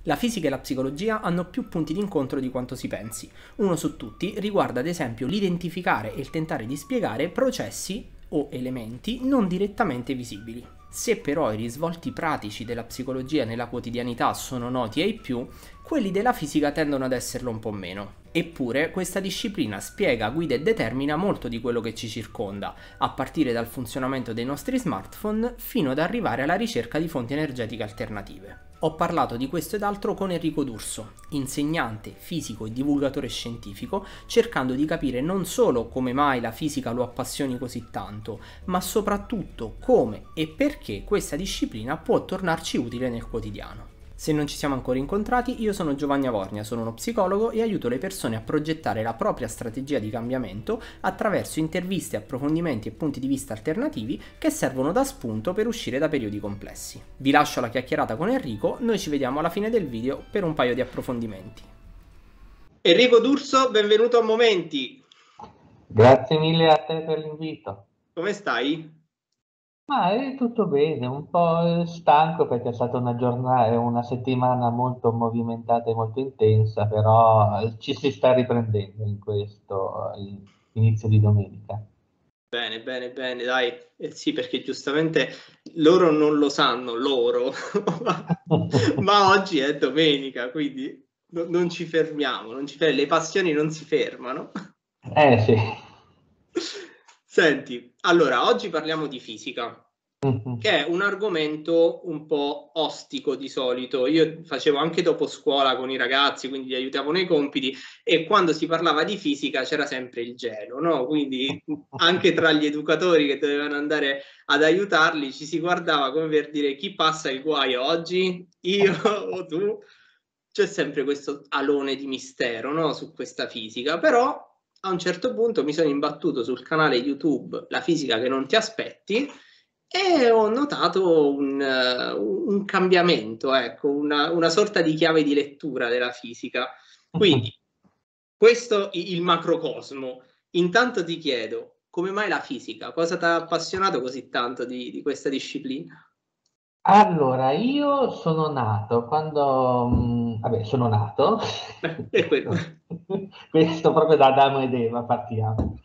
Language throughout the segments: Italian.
La fisica e la psicologia hanno più punti di incontro di quanto si pensi. Uno su tutti riguarda ad esempio l'identificare e il tentare di spiegare processi o elementi non direttamente visibili. Se però i risvolti pratici della psicologia nella quotidianità sono noti ai più, quelli della fisica tendono ad esserlo un po' meno. Eppure questa disciplina spiega, guida e determina molto di quello che ci circonda, a partire dal funzionamento dei nostri smartphone fino ad arrivare alla ricerca di fonti energetiche alternative. Ho parlato di questo ed altro con Enrico D'Urso, insegnante, fisico e divulgatore scientifico, cercando di capire non solo come mai la fisica lo appassioni così tanto, ma soprattutto come e perché questa disciplina può tornarci utile nel quotidiano. Se non ci siamo ancora incontrati, io sono Giovanni Avornia, sono uno psicologo e aiuto le persone a progettare la propria strategia di cambiamento attraverso interviste, approfondimenti e punti di vista alternativi che servono da spunto per uscire da periodi complessi. Vi lascio la chiacchierata con Enrico, noi ci vediamo alla fine del video per un paio di approfondimenti. Enrico D'Urso, benvenuto a Momenti. Grazie mille a te per l'invito. Come stai? Ma è tutto bene, un po' stanco perché è stata una settimana molto movimentata e molto intensa, però ci si sta riprendendo in questo inizio di domenica. Bene, bene, bene, dai. Sì, perché giustamente loro non lo sanno, ma oggi è domenica, quindi non ci fermiamo, le passioni non si fermano. Sì. Senti, allora, oggi parliamo di fisica, che è un argomento un po' ostico di solito. Io facevo anche dopo scuola con i ragazzi, quindi li aiutavo nei compiti, e quando si parlava di fisica c'era sempre il gelo, no? Quindi anche tra gli educatori che dovevano andare ad aiutarli ci si guardava come per dire chi passa il guaio oggi, io o tu. C'è sempre questo alone di mistero, no? Su questa fisica, però a un certo punto mi sono imbattuto sul canale YouTube La fisica che non ti aspetti e ho notato un cambiamento, ecco, una sorta di chiave di lettura della fisica. Quindi, questo è il macrocosmo. Intanto ti chiedo, come mai la fisica? Cosa ti ha appassionato così tanto di questa disciplina? Allora, io sono nato quando, vabbè, sono nato, È quello. questo proprio da Adamo ed Eva partiamo.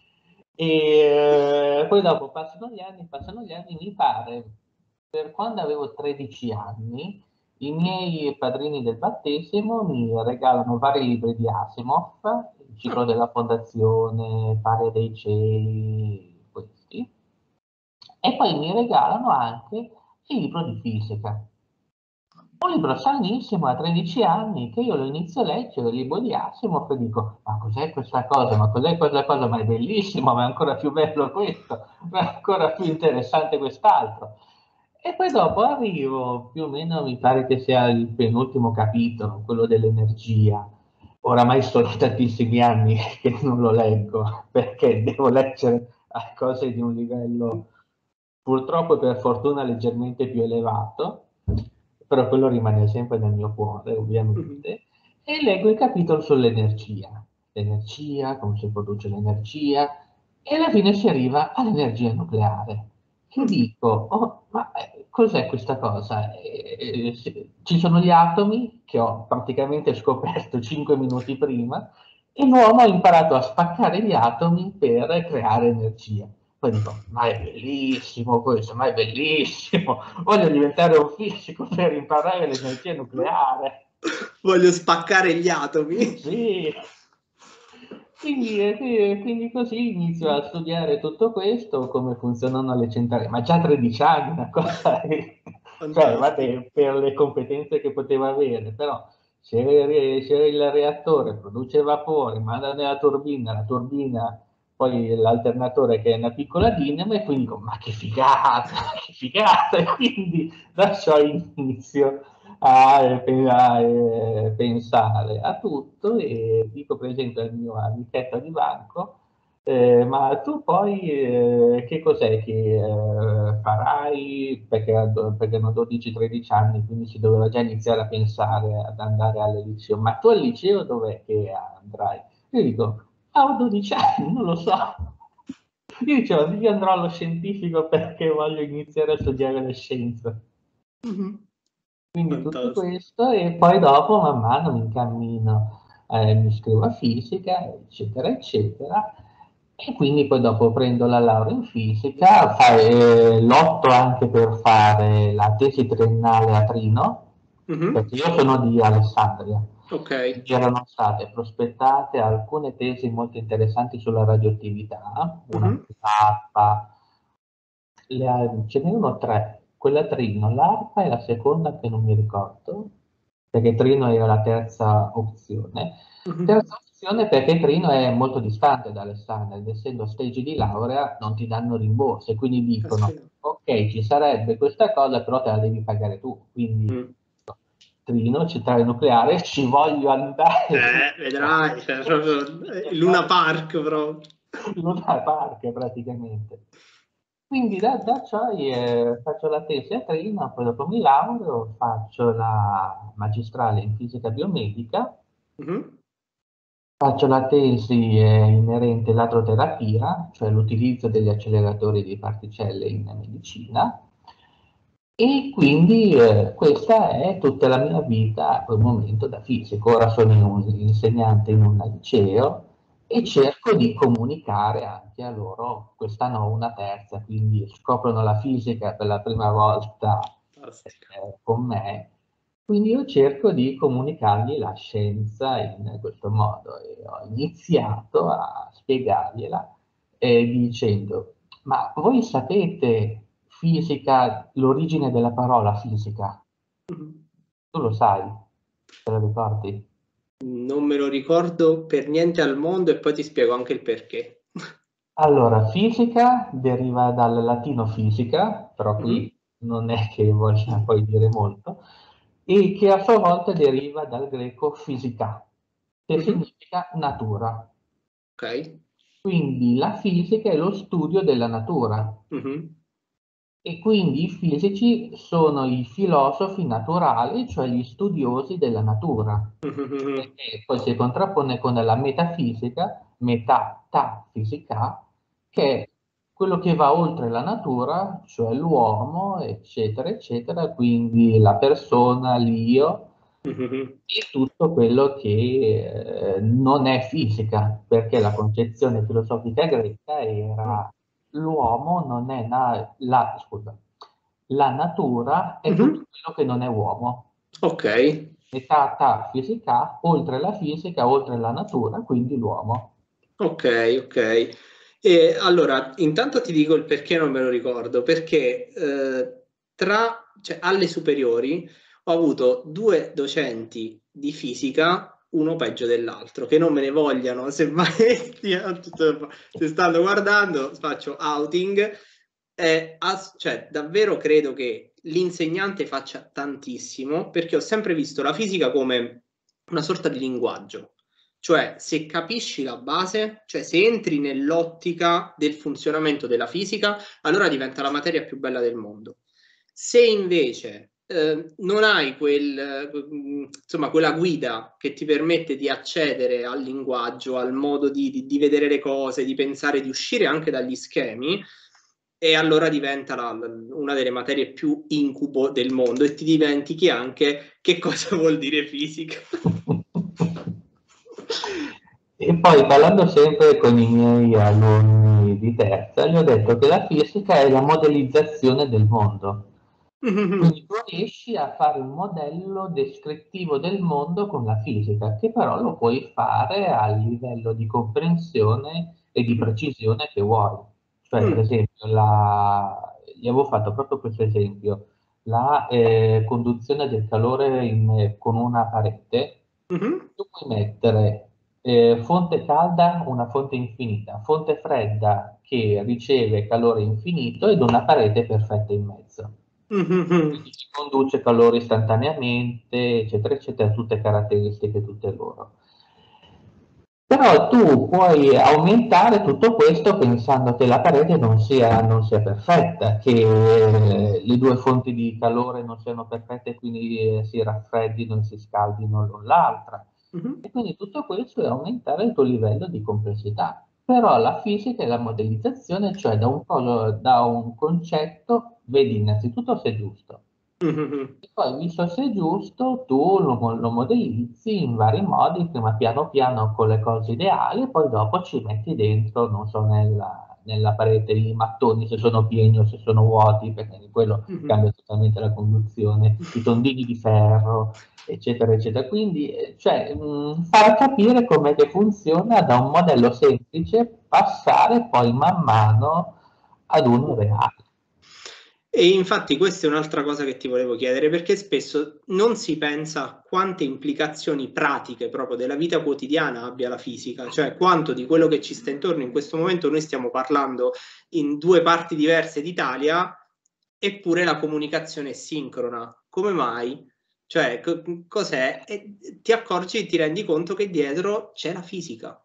E poi dopo passano gli anni, mi pare, per quando avevo 13 anni, i miei padrini del battesimo mi regalano vari libri di Asimov, il ciclo della fondazione, Pare dei cieli, questi, e poi mi regalano anche il libro di fisica. Un libro stranissimo a 13 anni che io lo inizio a leggere, il libro di Asimov, e dico, ma cos'è questa cosa? Ma cos'è questa cosa? Ma è bellissimo, ma è ancora più bello questo, ma è ancora più interessante quest'altro. E poi dopo arrivo, più o meno mi pare che sia il penultimo capitolo, quello dell'energia. Oramai sono tantissimi anni che non lo leggo, perché devo leggere a cose di un livello purtroppo e per fortuna leggermente più elevato, però quello rimane sempre nel mio cuore, ovviamente, e leggo il capitolo sull'energia, l'energia, come si produce l'energia, e alla fine si arriva all'energia nucleare. Che dico, oh, ma cos'è questa cosa? Ci sono gli atomi che ho praticamente scoperto 5 minuti prima e l'uomo ha imparato a spaccare gli atomi per creare energia. Poi dico, ma è bellissimo questo, ma è bellissimo, voglio diventare un fisico per imparare l'energia nucleare. Voglio spaccare gli atomi. Sì. Quindi così inizio a studiare tutto questo, come funzionano le centrali, ma già a 13 anni, una cosa cioè, Fantastico. vabbè, per le competenze che poteva avere, però se il reattore produce vapore, manda nella turbina, la turbina, poi l'alternatore che è una piccola dinamo, e quindi dico, ma che figata, e quindi da ciò inizio a pensare a tutto e dico per esempio al mio amichetto di banco, ma tu poi che cos'è che farai? Perché hanno 12-13 anni, quindi si doveva già iniziare a pensare ad andare al liceo. Ma tu al liceo dov'è che andrai? Io dico, ho 12 anni, non lo so. Io dicevo, io andrò allo scientifico perché voglio iniziare a studiare le scienze. Quindi tutto Fantastico. questo e poi dopo man mano mi incammino, mi iscrivo a fisica, eccetera, eccetera. E quindi poi dopo prendo la laurea in fisica, lotto anche per fare la tesi triennale a Trino, perché Mhm. io sono di Alessandria. Ok. Erano state prospettate alcune tesi molto interessanti sulla radioattività, una Mhm. sull'ARPA, ce n'erano tre, quella Trino, l'ARPA e la seconda che non mi ricordo, perché Trino era la terza opzione. Mhm. Terza opzione perché Trino è molto distante da Alessandria, ed essendo stage di laurea non ti danno rimborsi, quindi dicono, Caspita. ok, ci sarebbe questa cosa, però te la devi pagare tu, quindi Mm. Trino, centrale nucleare, ci voglio andare. Vedrai, cioè, proprio il Luna Park, proprio. Luna Park praticamente. Quindi da ciò faccio la tesi a Trino, poi dopo mi laureo, faccio la magistrale in fisica biomedica, Mhm. faccio la tesi inerente all'adroterapia, cioè l'utilizzo degli acceleratori di particelle in medicina, e quindi questa è tutta la mia vita al momento da fisico. Ora sono un insegnante in un liceo e Mhm. cerco di comunicare anche a loro. Quest'anno ho una terza, quindi scoprono la fisica per la prima volta Fantastico. con me. Quindi io cerco di comunicargli la scienza in questo modo e ho iniziato a spiegargliela dicendo, ma voi sapete fisica, l'origine della parola fisica? Mhm. Tu lo sai, te lo ricordi? Non me lo ricordo per niente al mondo e poi ti spiego anche il perché. Allora, fisica deriva dal latino fisica, però Mhm. qui non è che voglia poi dire molto, e che a sua volta deriva dal greco fisica, che Mhm. significa natura. Ok. Quindi la fisica è lo studio della natura. Mhm. E quindi i fisici sono i filosofi naturali, cioè gli studiosi della natura, Mhm. perché poi si contrappone con la metafisica, metatafisica, che è quello che va oltre la natura, cioè l'uomo, eccetera, eccetera, quindi la persona, l'io, Mhm. e tutto quello che non è fisica, perché la concezione filosofica greca era l'uomo non è scusa, la natura è tutto Mhm. quello che non è uomo. Ok. Metà ta fisica, oltre la fisica, oltre la natura, quindi l'uomo. Ok, ok. E allora, intanto ti dico il perché non me lo ricordo, perché cioè, alle superiori ho avuto due docenti di fisica, uno peggio dell'altro, che non me ne vogliano, semmai se stanno guardando, faccio outing. Cioè, davvero credo che l'insegnante faccia tantissimo, perché ho sempre visto la fisica come una sorta di linguaggio. Cioè, se capisci la base, cioè se entri nell'ottica del funzionamento della fisica, allora diventa la materia più bella del mondo. Se invece non hai insomma, quella guida che ti permette di accedere al linguaggio, al modo di vedere le cose, di pensare, di uscire anche dagli schemi, e allora diventa una delle materie più incubo del mondo e ti dimentichi anche che cosa vuol dire fisica. E poi parlando sempre con i miei alunni di terza, gli ho detto che la fisica è la modellizzazione del mondo. Quindi tu riesci a fare un modello descrittivo del mondo con la fisica, che però lo puoi fare a livello di comprensione e di precisione che vuoi. Cioè, per Mm. esempio, gli avevo fatto proprio questo esempio, la conduzione del calore con una parete, Mhm. tu puoi mettere fonte calda, una fonte infinita, fonte fredda che riceve calore infinito ed una parete perfetta in mezzo. Mhm. Quindi ci conduce calore istantaneamente, eccetera, eccetera, tutte caratteristiche tutte loro. Però tu puoi aumentare tutto questo pensando che la parete non sia perfetta, che le due fonti di calore non siano perfette e quindi si raffreddino e si scaldino l'un l'altra. Mhm. E quindi tutto questo è aumentare il tuo livello di complessità. Però la fisica e la modellizzazione, cioè da un concetto, vedi innanzitutto se è giusto, Mhm. E poi, visto se è giusto, tu lo modellizzi in vari modi, prima piano piano con le cose ideali, e poi dopo ci metti dentro, non so, nella parete i mattoni se sono pieni o se sono vuoti, perché quello Mhm. cambia totalmente la conduzione, i tondini di ferro, eccetera, eccetera. Quindi, cioè, far capire com'è che funziona da un modello semplice, passare poi man mano ad uno reale. E infatti questa è un'altra cosa che ti volevo chiedere, perché spesso non si pensa a quante implicazioni pratiche proprio della vita quotidiana abbia la fisica, cioè quanto di quello che ci sta intorno in questo momento noi stiamo parlando in due parti diverse d'Italia, eppure la comunicazione è sincrona. Come mai? Cioè, cos'è? E ti accorgi e ti rendi conto che dietro c'è la fisica.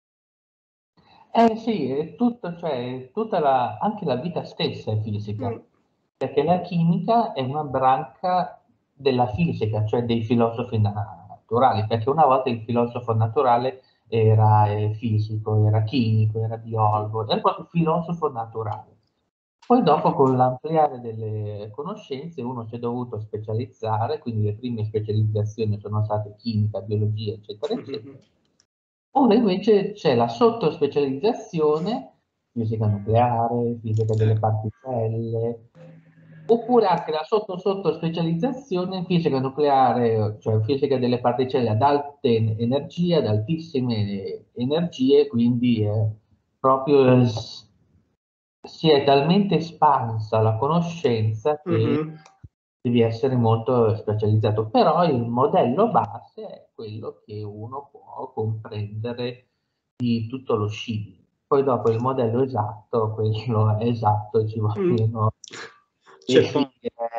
Eh sì, è tutto, cioè, anche la vita stessa è fisica, Mm. perché la chimica è una branca della fisica, cioè dei filosofi naturali, perché una volta il filosofo naturale era fisico, era chimico, era Mm. biologo, era proprio filosofo naturale. Poi dopo con l'ampliare delle conoscenze uno si è dovuto specializzare, quindi le prime specializzazioni sono state chimica, biologia, eccetera, Mhm. eccetera. Ora invece c'è la sottospecializzazione, fisica nucleare, fisica delle particelle, oppure anche la sottospecializzazione fisica nucleare, cioè fisica delle particelle ad alte energie, ad altissime energie, quindi proprio si è talmente espansa la conoscenza che Mhm. devi essere molto specializzato, però il modello base è quello che uno può comprendere di tutto lo scibile. Poi dopo il modello esatto, quello è esatto, ci Mm. vogliono C'è poco.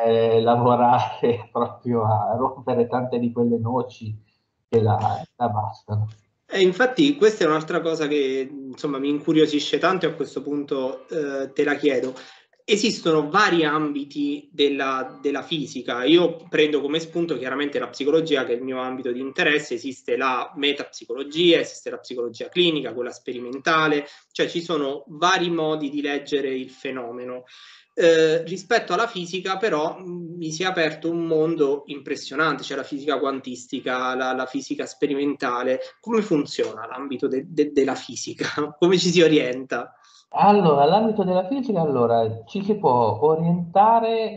lavorare proprio a rompere tante di quelle noci che la bastano. E infatti questa è un'altra cosa che insomma mi incuriosisce tanto e a questo punto te la chiedo. Esistono vari ambiti della fisica. Io prendo come spunto chiaramente la psicologia, che è il mio ambito di interesse. Esiste la metapsicologia, esiste la psicologia clinica, quella sperimentale, cioè ci sono vari modi di leggere il fenomeno. Rispetto alla fisica, però, mi si è aperto un mondo impressionante, c'è la fisica quantistica, la fisica sperimentale. Come funziona l'ambito della fisica? Come ci si orienta? Allora, l'ambito della fisica, allora, ci si può orientare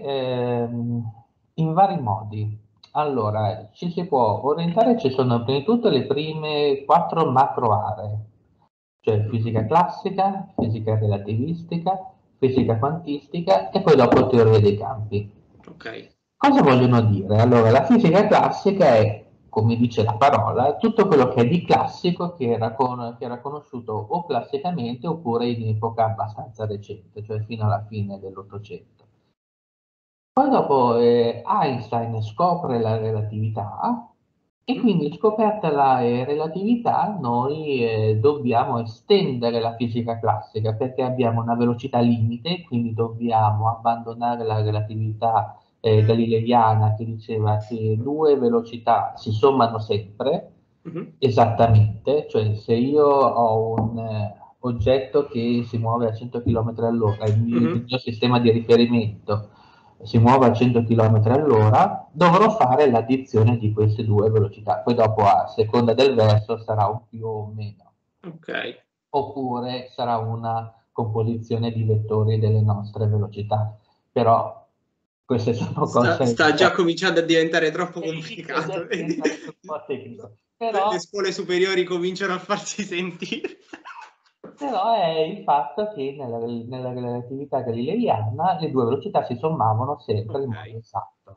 in vari modi. Allora, ci si può orientare, ci sono prima di tutto le prime quattro macro aree, cioè fisica Mhm. classica, fisica relativistica, fisica quantistica e poi dopo teoria dei campi. Ok. Cosa vogliono dire? Allora, la fisica classica è, come dice la parola, tutto quello che è di classico che era conosciuto o classicamente oppure in epoca abbastanza recente, cioè fino alla fine dell'Ottocento. Poi dopo Einstein scopre la relatività e Mm. quindi scoperta la relatività noi dobbiamo estendere la fisica classica perché abbiamo una velocità limite, quindi dobbiamo abbandonare la relatività galileiana che diceva che due velocità si sommano sempre, Mhm. esattamente, cioè se io ho un oggetto che si muove a 100 km all'ora, il Mhm. mio sistema di riferimento si muove a 100 km all'ora, dovrò fare l'addizione di queste due velocità. Poi dopo, a seconda del verso, sarà un più o un meno. Ok. Oppure sarà una composizione di vettori delle nostre velocità. Però queste sono cose... Sta già cominciando a diventare troppo Inizia già a complicato, vedi? diventare un po' tecnico. Le Però scuole superiori cominciano a farsi sentire. Però è il fatto che nella relatività galileiana le due velocità si sommavano sempre in Ok. modo esatto,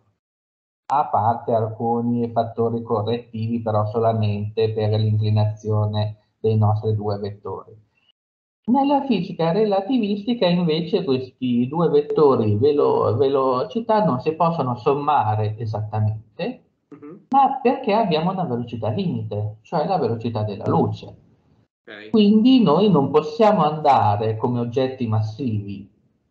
a parte alcuni fattori correttivi, però solamente per l'inclinazione dei nostri due vettori. Nella fisica relativistica invece questi due vettori velocità non si possono sommare esattamente, Mhm. ma perché abbiamo una velocità limite, cioè la velocità della luce. Ok. Quindi noi non possiamo andare come oggetti massivi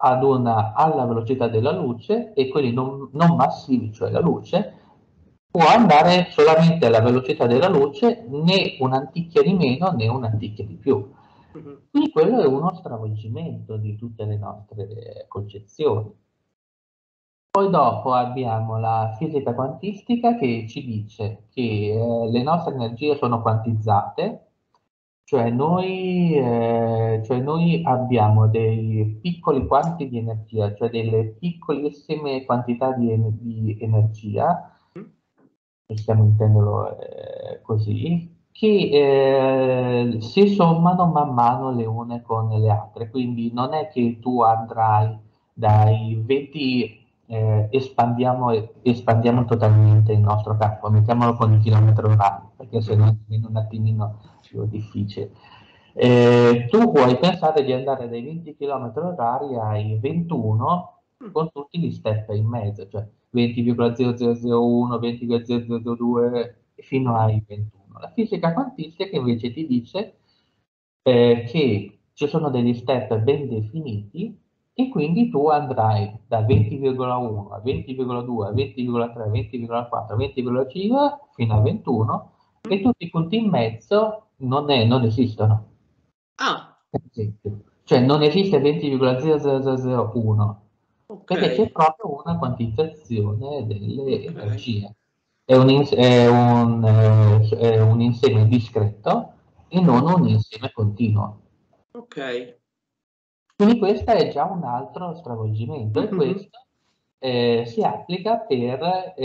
alla velocità della luce e quelli non massivi, cioè la luce, può andare solamente alla velocità della luce, né un'anticchia di meno né un'anticchia di più. Mhm. Quindi quello è uno stravolgimento di tutte le nostre concezioni. Poi dopo abbiamo la fisica quantistica che ci dice che le nostre energie sono quantizzate, cioè noi abbiamo dei piccoli quanti di energia, cioè delle piccolissime quantità di energia, possiamo intenderlo così, che si sommano man mano le une con le altre. Quindi non è che tu andrai dai 20, espandiamo totalmente il nostro campo, mettiamolo con i chilometri orari, perché se no diventa un attimino più difficile. Tu puoi pensare di andare dai 20 km orari ai 21 con tutti gli step in mezzo, cioè 20,0001, 20,0002 fino ai 21. La fisica quantistica invece ti dice che ci sono degli step ben definiti e quindi tu andrai da 20,1 a 20,2 a 20,3 a 20,4 a 20,5 fino a 21 e tutti i punti in mezzo non esistono. Ah, Per esempio. Cioè non esiste 20,0001 ok, perché c'è proprio una quantizzazione delle ok. energie. È un insieme discreto e non un insieme continuo. Ok. Quindi questo è già un altro stravolgimento e Mhm. questo si applica per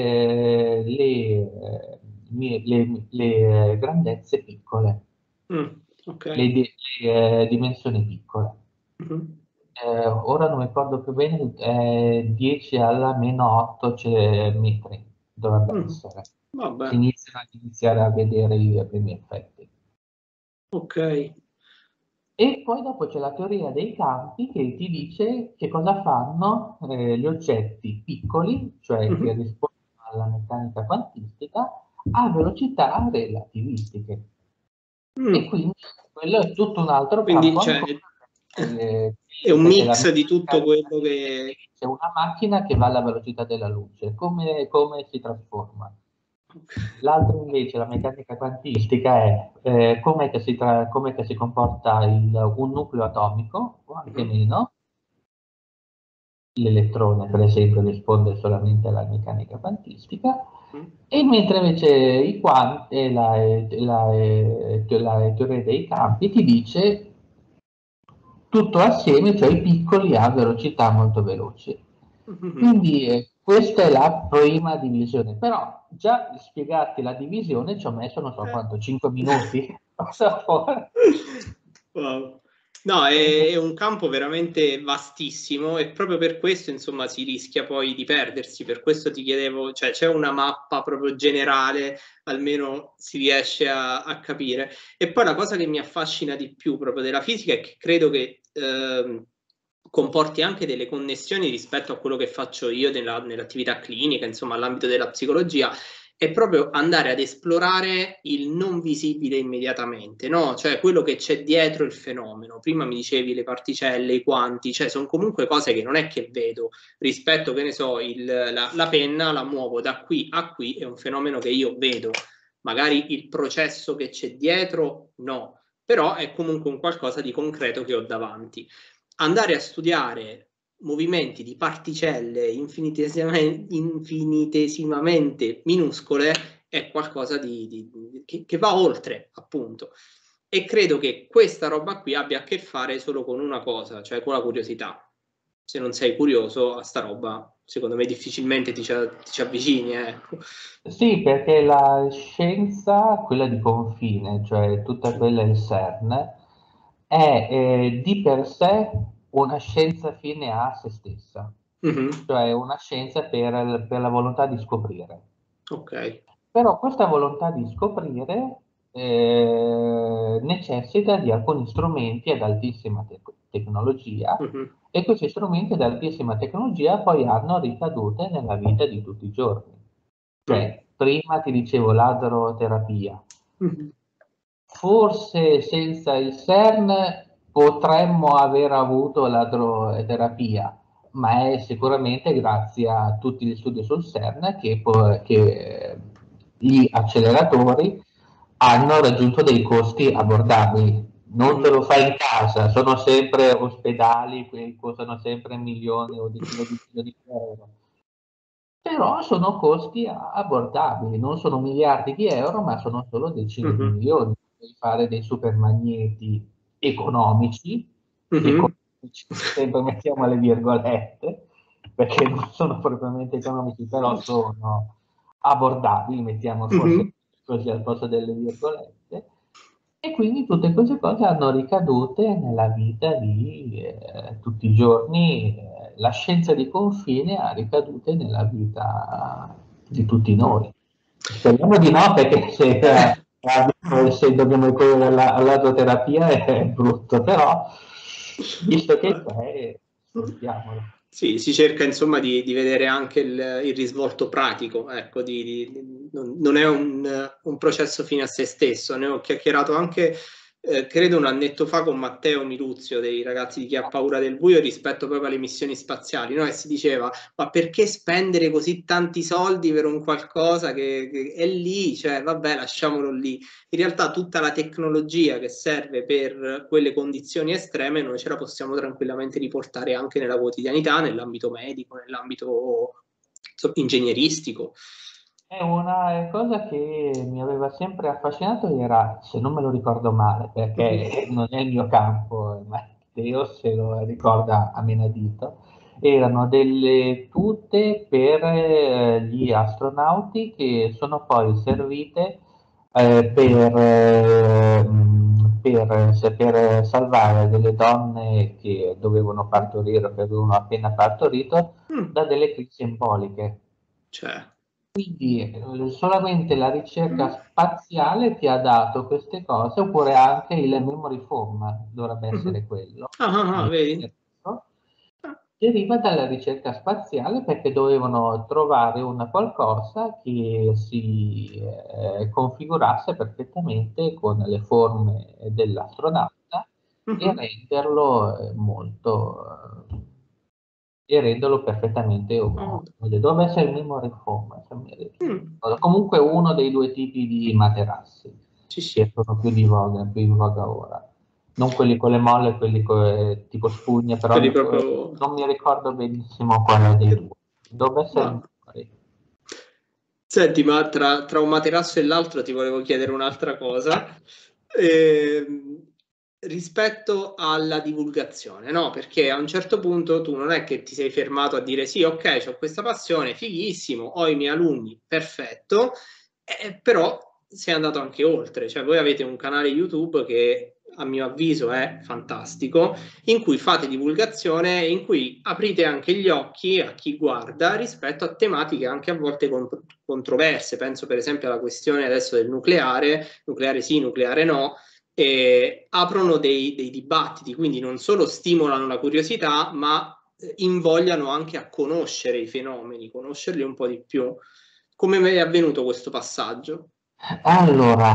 le grandezze piccole, Ok. le dimensioni piccole. Mhm. Ora non mi ricordo più bene, 10 alla meno 8 metri dovrebbe Mm. essere. Si Vabbè, iniziano a iniziare a vedere i primi effetti. ok. E poi dopo c'è la teoria dei campi che ti dice che cosa fanno gli oggetti piccoli, cioè che Mhm. rispondono alla meccanica quantistica, a velocità relativistiche. E Mm. quindi quello è tutto un altro Quindi, campo cioè, ancora, è un perché la mix di meccanica tutto quello relativistica che... ti dice una macchina che va alla velocità della luce, come si trasforma. Ok. L'altro invece, la meccanica quantistica, è com'è che si comporta un nucleo atomico, o anche Mhm. meno. L'elettrone, per esempio, risponde solamente alla meccanica quantistica, Mm. e mentre invece i quanti, la teoria dei campi ti dice tutto assieme, cioè i piccoli a velocità molto veloci. Mhm. Quindi questa è la prima divisione, però già spiegarti la divisione ci ho messo non so Eh. quanto, 5 minuti. Wow. No, è un campo veramente vastissimo e proprio per questo, insomma, si rischia poi di perdersi. Per questo ti chiedevo, cioè c'è una mappa proprio generale, almeno si riesce a capire. E poi la cosa che mi affascina di più proprio della fisica è che credo che comporti anche delle connessioni rispetto a quello che faccio io nell'attività clinica, insomma, all'ambito della psicologia è proprio andare ad esplorare il non visibile immediatamente, no? Cioè quello che c'è dietro il fenomeno. Prima mi dicevi le particelle, i quanti, cioè sono comunque cose che non è che vedo rispetto, che ne so, la penna la muovo da qui a qui, è un fenomeno che io vedo. Magari il processo che c'è dietro, no, però è comunque un qualcosa di concreto che ho davanti. Andare a studiare movimenti di particelle infinitesimamente minuscole è qualcosa che va oltre, appunto. E credo che questa roba qui abbia a che fare solo con una cosa, cioè con la curiosità. Se non sei curioso a sta roba, secondo me difficilmente ti ci avvicini, ecco. Sì, perché la scienza, quella di confine, cioè tutta quella il CERN, è di per sé una scienza fine a se stessa, Mhm. cioè una scienza per la volontà di scoprire. Ok. Però questa volontà di scoprire necessita di alcuni strumenti ad altissima tecnologia Mhm. e questi strumenti ad altissima tecnologia poi hanno ricadute nella vita di tutti i giorni. Mm. Cioè, prima ti dicevo l'adroterapia. Mhm. Forse senza il CERN potremmo aver avuto l'adroterapia, ma è sicuramente grazie a tutti gli studi sul CERN che gli acceleratori hanno raggiunto dei costi abbordabili. Non te Mhm. lo fai in casa, sono sempre ospedali che costano sempre milioni o decine di milioni di euro. però sono costi abbordabili, non sono miliardi di euro, ma sono solo decine di Mhm. milioni. Puoi fare dei super magneti economici, Mhm. economici, sempre mettiamo le virgolette, perché non sono propriamente economici, però sono abbordabili, mettiamo forse Mhm. così al posto delle virgolette, e quindi tutte queste cose hanno ricadute nella vita di tutti i giorni. La scienza di confine ha ricadute nella vita di tutti noi. Speriamo di no, perché se dobbiamo ricorrere alla terapia è brutto, però visto che c'è, sfruttiamolo. Sì, si cerca insomma di vedere anche il risvolto pratico, ecco, non è un processo fine a se stesso. Ne ho chiacchierato anche, credo, un annetto fa con Matteo Miluzio dei ragazzi di Chi ha paura del buio rispetto proprio alle missioni spaziali, no? E si diceva, ma perché spendere così tanti soldi per un qualcosa che è lì, cioè vabbè, lasciamolo lì. In realtà tutta la tecnologia che serve per quelle condizioni estreme noi ce la possiamo tranquillamente riportare anche nella quotidianità, nell'ambito medico, nell'ambito ingegneristico. È una cosa che mi aveva sempre affascinato, era, se non me lo ricordo male, Mhm. perché non è il mio campo, ma Matteo se lo ricorda a menadito, erano delle tute per gli astronauti che sono poi servite per salvare delle donne che dovevano partorire o che avevano appena partorito Mm, da delle crisi emboliche. cioè, Quindi solamente la ricerca spaziale ti ha dato queste cose, oppure anche il memory foam dovrebbe mhm. essere quello. Ah, ah, ah, vedi? Diverso. Deriva dalla ricerca spaziale perché dovevano trovare una qualcosa che si configurasse perfettamente con le forme dell'astronauta e Mhm. renderlo e renderlo perfettamente Oh, omogeneo. Dovrebbe essere il memory foam, se mi mm, ricordo. Comunque uno dei due tipi di materassi sì, che sì, sono più in voga ora. Non quelli con le molle, quelli tipo spugne, però quelli proprio... non mi ricordo benissimo quale dei due. Dovrebbe essere il Ma memory. senti, ma tra un materasso e l'altro ti volevo chiedere un'altra cosa. Ehm, Rispetto alla divulgazione, no? Perché a un certo punto tu non è che ti sei fermato a dire sì, ok, ho questa passione, fighissimo, ho i miei alunni, perfetto, però sei andato anche oltre. Cioè, voi avete un canale YouTube che a mio avviso è fantastico, in cui fate divulgazione, in cui aprite anche gli occhi a chi guarda rispetto a tematiche anche a volte controverse. Penso per esempio alla questione adesso del nucleare sì, nucleare no, e aprono dei dibattiti, quindi non solo stimolano la curiosità, ma invogliano anche a conoscere i fenomeni, conoscerli un po' di più. Come è avvenuto questo passaggio? Allora,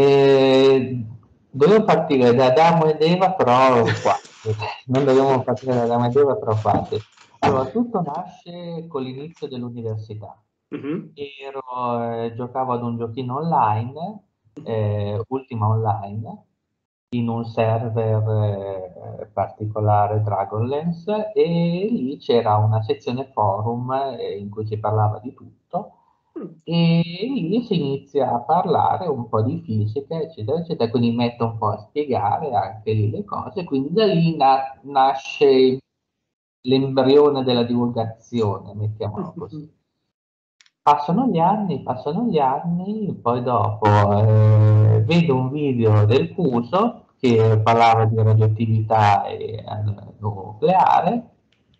dovevo partire da Adamo ed Eva, però quasi. Non dovevamo partire da Adamo ed Eva, però quasi. Allora, tutto nasce con l'inizio dell'università. Mhm. Giocavo ad un giochino online, Ultima Online, in un server particolare Dragonlance, e lì c'era una sezione forum in cui si parlava di tutto, Mm. e lì si inizia a parlare un po' di fisica, eccetera, eccetera, quindi metto un po' a spiegare anche lì le cose, quindi da lì nasce l'embrione della divulgazione, mettiamolo così. Mhm. Passano gli anni, poi dopo vedo un video del Fuso che parlava di radioattività e nucleare,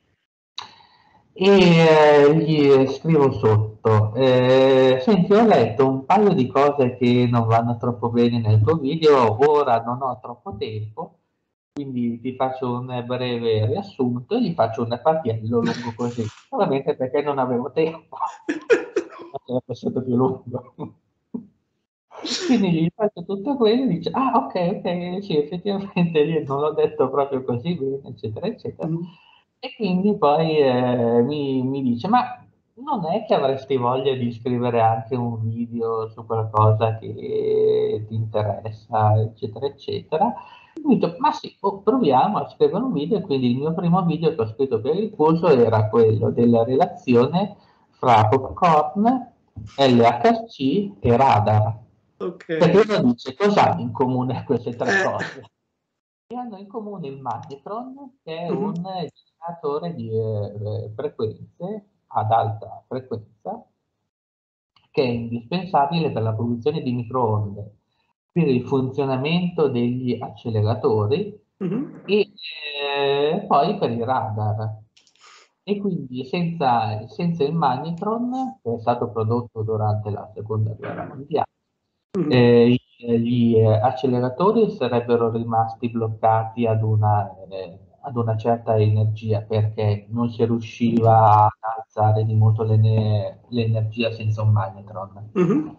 e gli scrivo sotto, senti, ho letto un paio di cose che non vanno troppo bene nel tuo video, ora non ho troppo tempo, quindi ti faccio un breve riassunto e gli faccio un papiello lungo così, solamente perché non avevo tempo. Sarebbe stato più lungo. Quindi gli faccio tutto quello e dice, ah, ok, ok, sì, effettivamente io non l'ho detto proprio così bene, eccetera, eccetera. Mhm. E quindi poi mi dice, ma non è che avresti voglia di scrivere anche un video su qualcosa che ti interessa, eccetera, eccetera. E mi dico, ma sì, proviamo a scrivere un video. E quindi il mio primo video che ho scritto per il corso era quello della relazione fra popcorn, LHC e radar. Ok. Perché uno dice cosa hanno in comune queste tre cose? E hanno in comune il magnetron, che è un generatore di frequenze ad alta frequenza, che è indispensabile per la produzione di microonde, per il funzionamento degli acceleratori e poi per i radar. E quindi senza il magnetron, che è stato prodotto durante la seconda guerra mondiale, gli acceleratori sarebbero rimasti bloccati ad una certa energia perché non si riusciva ad alzare di molto l'energia senza un magnetron.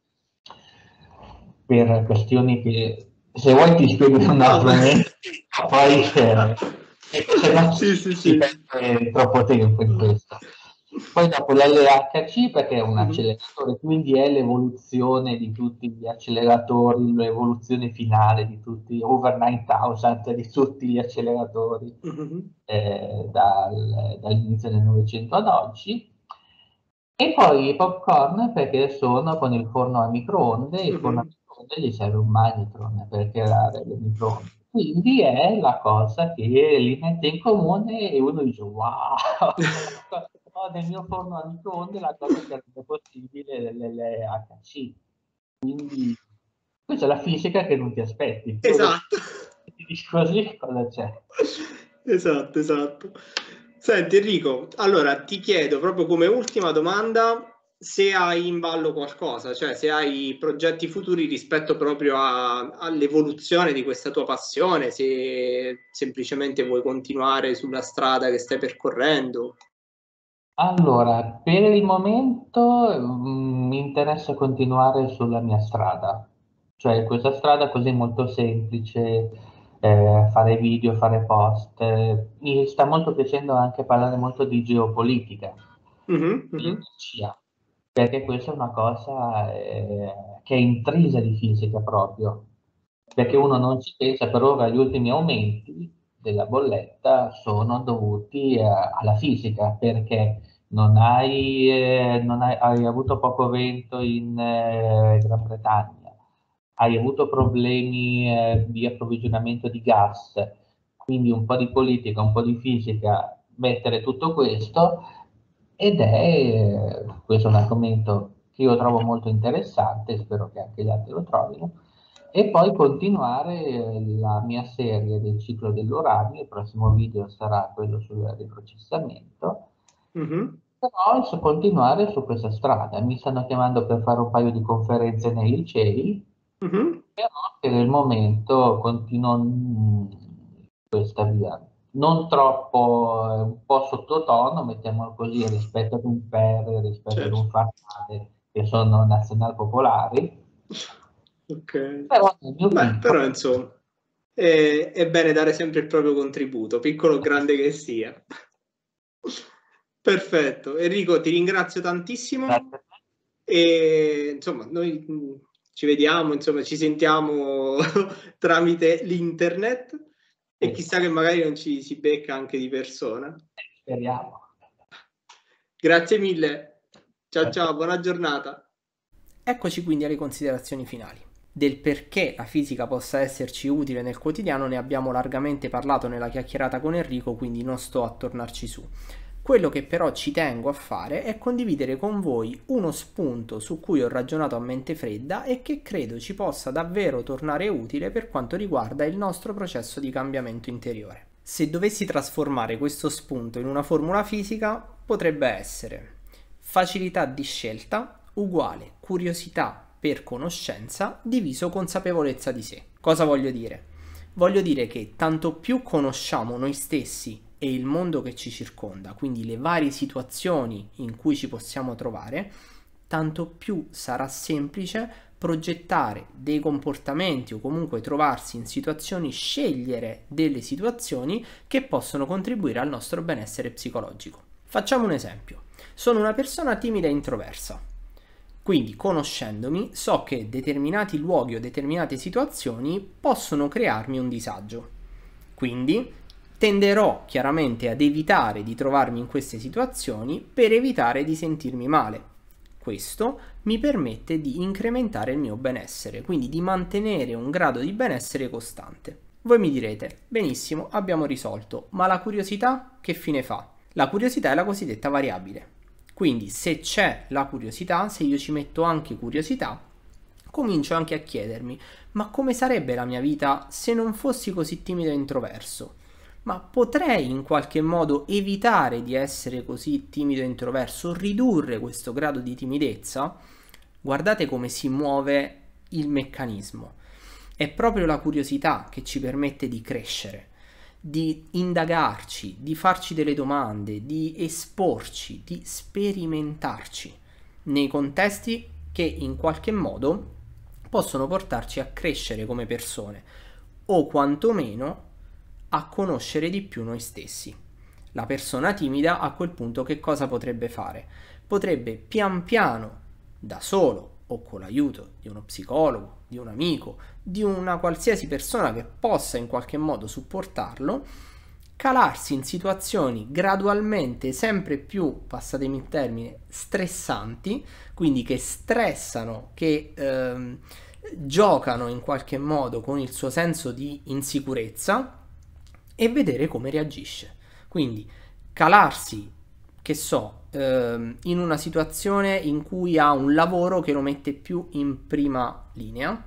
Per questioni che se vuoi ti spiego in un altro momento, poi se no si perde troppo tempo in questo. Poi dopo l'LHC perché è un acceleratore, quindi è l'evoluzione di tutti gli acceleratori, l'evoluzione finale di tutti, over 9000 di tutti gli acceleratori dall'inizio del Novecento ad oggi. E poi i popcorn perché sono con il forno a microonde, il forno a microonde gli serve un magnetron per creare le microonde. Quindi è la cosa che li mette in comune e uno dice wow, nel mio forno a microonde la cosa che rende possibile l'LHC. Quindi questa è la fisica che non ti aspetti. Esatto. Dici così cosa c'è? Esatto, esatto. Senti Enrico, allora ti chiedo proprio come ultima domanda se hai in ballo qualcosa, cioè se hai progetti futuri rispetto proprio all'evoluzione di questa tua passione, se semplicemente vuoi continuare sulla strada che stai percorrendo. Allora, per il momento mi interessa continuare sulla mia strada, cioè questa strada così molto semplice, fare video, fare post. Mi sta molto piacendo anche parlare molto di geopolitica, di energia, perché questa è una cosa che è intrisa di fisica proprio, perché uno non ci pensa, per ora gli ultimi aumenti della bolletta sono dovuti alla fisica, perché hai avuto poco vento in Gran Bretagna, hai avuto problemi di approvvigionamento di gas, quindi un po' di politica, un po' di fisica, mettere tutto questo questo è un argomento che io trovo molto interessante, spero che anche gli altri lo trovino, e poi continuare la mia serie del ciclo dell'uranio, il prossimo video sarà quello sul riprocessamento, però continuare su questa strada. Mi stanno chiamando per fare un paio di conferenze nei licei, però per il momento continuo questa via. Non troppo, un po' sottotono, mettiamolo così, rispetto ad un Per, rispetto ad un Farfade, che sono nazionalpopolari. Ok. Però, Però insomma è bene dare sempre il proprio contributo, piccolo o grande che sia. Perfetto, Enrico, ti ringrazio tantissimo e insomma noi ci vediamo, insomma ci sentiamo tramite l'internet e chissà che magari non ci si becca anche di persona. Speriamo. Grazie mille, ciao ciao, buona giornata. Eccoci quindi alle considerazioni finali. Del perché la fisica possa esserci utile nel quotidiano ne abbiamo largamente parlato nella chiacchierata con Enrico, quindi non sto a tornarci su. Quello che però ci tengo a fare è condividere con voi uno spunto su cui ho ragionato a mente fredda e che credo ci possa davvero tornare utile per quanto riguarda il nostro processo di cambiamento interiore. Se dovessi trasformare questo spunto in una formula fisica, potrebbe essere facilità di scelta uguale curiosità per conoscenza diviso consapevolezza di sé. Cosa voglio dire? Voglio dire che tanto più conosciamo noi stessi e il mondo che ci circonda, quindi le varie situazioni in cui ci possiamo trovare, tanto più sarà semplice progettare dei comportamenti o comunque trovarsi in situazioni, scegliere delle situazioni che possono contribuire al nostro benessere psicologico. Facciamo un esempio. Sono una persona timida e introversa. Quindi, conoscendomi, so che determinati luoghi o determinate situazioni possono crearmi un disagio. Quindi, Tenderò chiaramente ad evitare di trovarmi in queste situazioni per evitare di sentirmi male. Questo mi permette di incrementare il mio benessere, quindi di mantenere un grado di benessere costante. Voi mi direte, benissimo, abbiamo risolto, ma la curiosità che fine fa? La curiosità è la cosiddetta variabile. Quindi se c'è la curiosità, se io ci metto anche curiosità, comincio anche a chiedermi, ma come sarebbe la mia vita se non fossi così timido e introverso? Ma potrei in qualche modo evitare di essere così timido e introverso, ridurre questo grado di timidezza? Guardate come si muove il meccanismo. È proprio la curiosità che ci permette di crescere, di indagarci, di farci delle domande, di esporci, di sperimentarci nei contesti che in qualche modo possono portarci a crescere come persone o quantomeno a conoscere di più noi stessi. La persona timida a quel punto che cosa potrebbe fare? Potrebbe pian piano, da solo o con l'aiuto di uno psicologo, di un amico, di una qualsiasi persona che possa in qualche modo supportarlo, calarsi in situazioni gradualmente sempre più, passatemi il termine, stressanti, quindi che stressano, che giocano in qualche modo con il suo senso di insicurezza, e vedere come reagisce. Quindi calarsi, che so, in una situazione in cui ha un lavoro che lo mette più in prima linea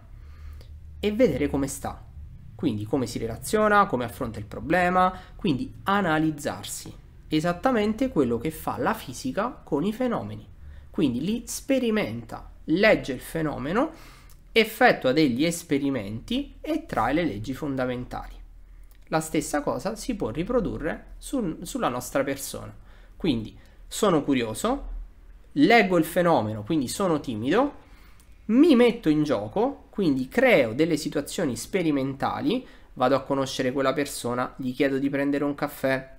e vedere come sta, quindi come si relaziona, come affronta il problema, quindi analizzarsi, esattamente quello che fa la fisica con i fenomeni. Quindi lì sperimenta, legge il fenomeno, effettua degli esperimenti e trae le leggi fondamentali. La stessa cosa si può riprodurre sulla nostra persona. Quindi sono curioso, leggo il fenomeno, quindi sono timido, mi metto in gioco, quindi creo delle situazioni sperimentali, vado a conoscere quella persona, gli chiedo di prendere un caffè,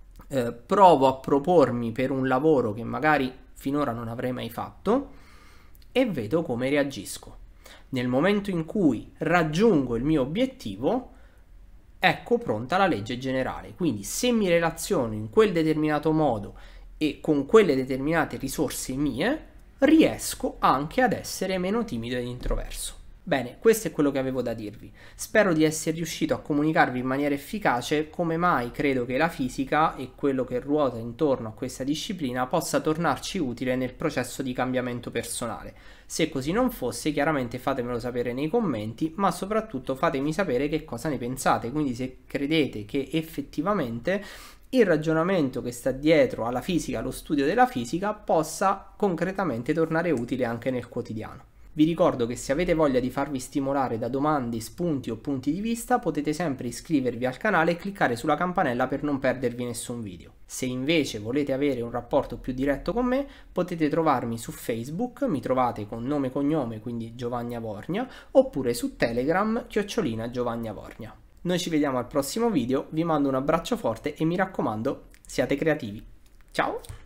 provo a propormi per un lavoro che magari finora non avrei mai fatto e vedo come reagisco. Nel momento in cui raggiungo il mio obiettivo, ecco pronta la legge generale. Quindi se mi relaziono in quel determinato modo e con quelle determinate risorse mie, riesco anche ad essere meno timido ed introverso. Bene, questo è quello che avevo da dirvi. Spero di essere riuscito a comunicarvi in maniera efficace come mai credo che la fisica e quello che ruota intorno a questa disciplina possa tornarci utile nel processo di cambiamento personale. Se così non fosse, chiaramente fatemelo sapere nei commenti, ma soprattutto fatemi sapere che cosa ne pensate, quindi se credete che effettivamente il ragionamento che sta dietro alla fisica, allo studio della fisica, possa concretamente tornare utile anche nel quotidiano. Vi ricordo che se avete voglia di farvi stimolare da domande, spunti o punti di vista, potete sempre iscrivervi al canale e cliccare sulla campanella per non perdervi nessun video. Se invece volete avere un rapporto più diretto con me, potete trovarmi su Facebook, mi trovate con nome e cognome, quindi Giovanni Avornia, oppure su Telegram, @Giovanni Avornia. Noi ci vediamo al prossimo video, vi mando un abbraccio forte e mi raccomando, siate creativi. Ciao!